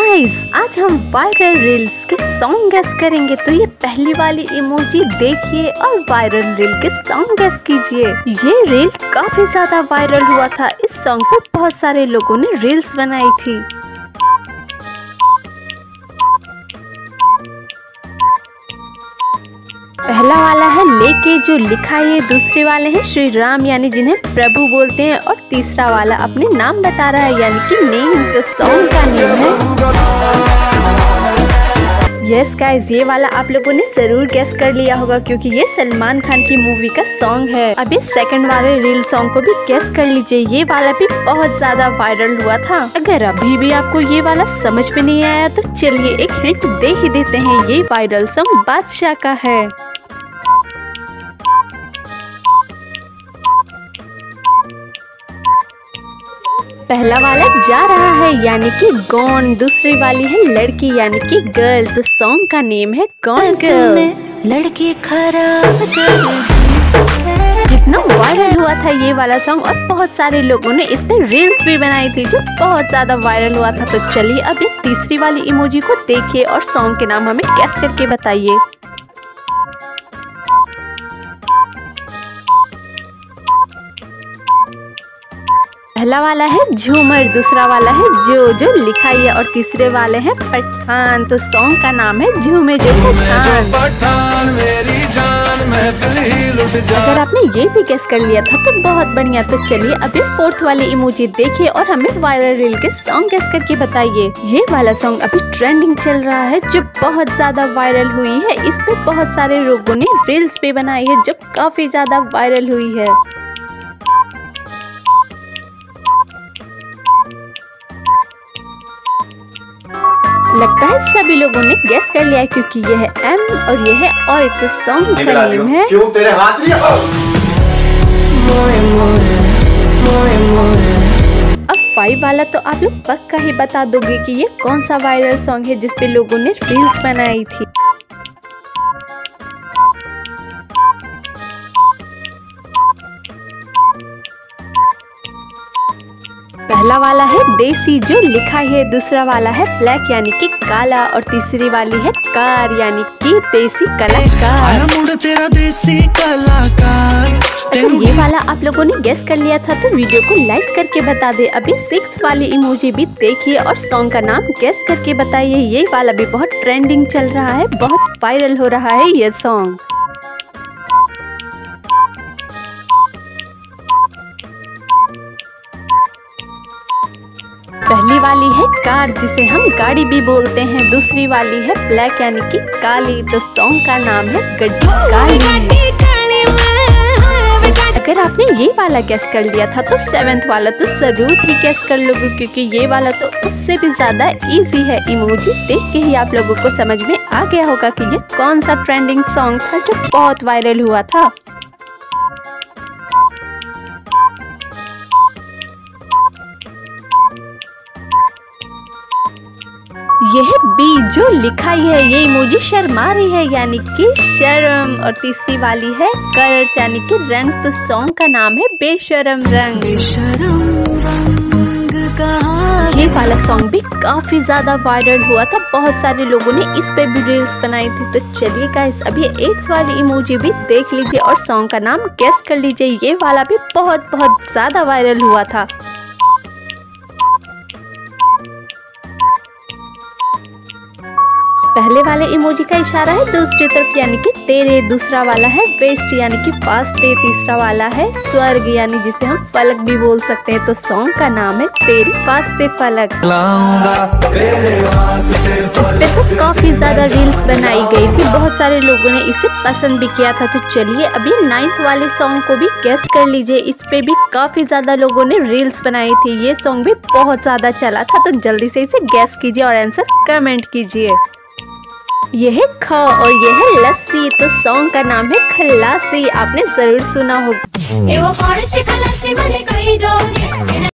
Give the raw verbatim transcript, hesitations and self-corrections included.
Guys, आज हम viral reels के सॉन्ग गेस करेंगे। तो ये पहली वाली इमोजी देखिए और वायरल रील के सॉन्ग गेस कीजिए। ये रील काफी ज्यादा वायरल हुआ था। इस सॉन्ग पर बहुत सारे लोगों ने रील्स बनाई थी। पहला वाला है लेके जो लिखा है, दूसरे वाले हैं श्री राम यानी जिन्हें प्रभु बोलते हैं, और तीसरा वाला अपने नाम बता रहा है यानी कि नेम। तो सॉन्ग का नेम है यस गाइस, ये वाला आप लोगों ने जरूर गेस कर लिया होगा क्योंकि ये सलमान खान की मूवी का सॉन्ग है। अब इस सेकंड वाले रील सॉन्ग को भी गेस कर लीजिए। ये वाला भी बहुत ज्यादा वायरल हुआ था। अगर अभी भी आपको ये वाला समझ में नहीं आया तो चलिए एक हिंट दे ही देते हैं। ये वायरल सॉन्ग बादशाह का है। पहला वाला जा रहा है यानी कि गॉन, दूसरी वाली है लड़की यानी कि गर्ल। तो सॉन्ग का नेम है गॉन गर्ल। लड़की खराब कितना वायरल हुआ था ये वाला सॉन्ग और बहुत सारे लोगों ने इस पे रील्स भी बनाई थी जो बहुत ज्यादा वायरल हुआ था। तो चलिए अब ये तीसरी वाली इमोजी को देखिए और सॉन्ग के नाम हमें गेस करके बताइए। पहला वाला है झूमर, दूसरा वाला है जो जो लिखा है, और तीसरे वाले हैं पठान। तो सॉन्ग का नाम है झूमे जो पठान। अगर आपने ये भी गेस कर लिया था तो बहुत बढ़िया। तो चलिए अभी फोर्थ वाली इमोजी देखिए और हमें वायरल रील के सॉन्ग गेस करके बताइए। ये वाला सॉन्ग अभी ट्रेंडिंग चल रहा है जो बहुत ज्यादा वायरल हुई है। इस पे बहुत सारे लोगों ने रील्स भी बनाई है जो काफी ज्यादा वायरल हुई है। लगता है सभी लोगों ने गेस कर लिया क्योंकि यह है एम और यह है और तो सॉन्ग का नेम है। क्यों तेरे हाथ नहीं? अब फाइव वाला तो आप लोग पक्का ही बता दोगे कि ये कौन सा वायरल सॉन्ग है जिसपे लोगों ने रील्स बनाई थी। पहला वाला है देसी जो लिखा है, दूसरा वाला है ब्लैक यानी कि काला, और तीसरी वाली है कार यानी कि देसी कलाकार। तेरा देसी कलाकार। तो ये वाला आप लोगों ने गेस कर लिया था तो वीडियो को लाइक करके बता दे। अभी सिक्स वाली इमोजी भी देखिए और सॉन्ग का नाम गेस करके बताइए। ये वाला भी बहुत ट्रेंडिंग चल रहा है, बहुत वायरल हो रहा है ये सॉन्ग। पहली वाली है कार जिसे हम गाड़ी भी बोलते हैं, दूसरी वाली है ब्लैक यानी कि काली। तो सॉन्ग का नाम है गड्डी काली। अगर आपने ये वाला गेस कर लिया था तो सेवेंथ वाला तो जरूर ही गेस कर लोगे क्योंकि ये वाला तो उससे भी ज्यादा इजी है। इमोजी देख के ही आप लोगों को समझ में आ गया होगा कि ये कौन सा ट्रेंडिंग सॉन्ग था जो बहुत वायरल हुआ था। यह है बी जो लिखा है। ये इमोजी शर्मा रही है यानी कि शर्म, और तीसरी वाली है कलर्स यानी कि रंग। तो सॉन्ग का नाम है बेशरम रंग। ये वाला सॉन्ग भी काफी ज्यादा वायरल हुआ था, बहुत सारे लोगों ने इस पे भी रील्स बनाई थी। तो चलिए गाइस अभी एट्थ वाली इमोजी भी देख लीजिए और सॉन्ग का नाम गेस कर लीजिए। ये वाला भी बहुत बहुत ज्यादा वायरल हुआ था। पहले वाले इमोजी का इशारा है दूसरी तरफ यानी कि तेरे, दूसरा वाला है वेस्ट यानी कि फास्ते, तीसरा वाला है स्वर्ग यानी जिसे हम फलक भी बोल सकते हैं। तो सॉन्ग का नाम है तेरी फास्ते फलक। इस पे तो काफी ज्यादा रील्स बनाई गई थी, बहुत सारे लोगों ने इसे पसंद भी किया था। तो चलिए अभी नाइन्थ वाले सॉन्ग को भी गेस कर लीजिए। इस पे भी काफी ज्यादा लोगों ने रील्स बनाई थी। ये सॉन्ग भी बहुत ज्यादा चला था, तो जल्दी से इसे गेस कीजिए और आंसर कमेंट कीजिए। यह है ख और यह है लस्सी। तो सॉन्ग का नाम है खल्लासी। आपने जरूर सुना होगा।